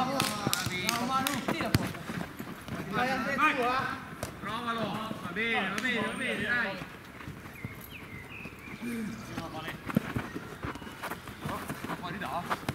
Bravo. Bravo Manu, tira porta. Vai Andrea tu, Provalo. Va bene, dai. No, vale. Fuori da.